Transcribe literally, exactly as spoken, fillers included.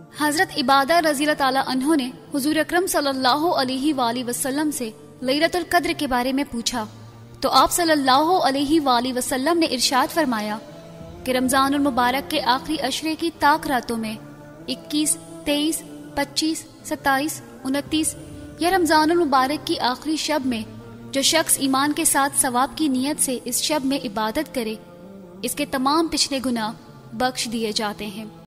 हजरत इबादा रज़ियल्लाहु ताला अन्हो ने हुजूर अकरम सल्लल्लाहु अलैहि वसल्लम से लैलतुल कद्र के बारे में पूछा तो आप सल्लल्लाहु अलैहि वसल्लम ने इरशाद फरमाया कि रमजानुल मुबारक के आखिरी अशरे की ताक रातों में इक्कीस, तेईस, पच्चीस, सत्ताईस, उनतीस या रमजानुल मुबारक की आखिरी शब में जो शख्स ईमान के साथ सवाब की नीयत से इस शब में इबादत करे, इसके तमाम पिछले गुनाह बख्श दिए जाते हैं।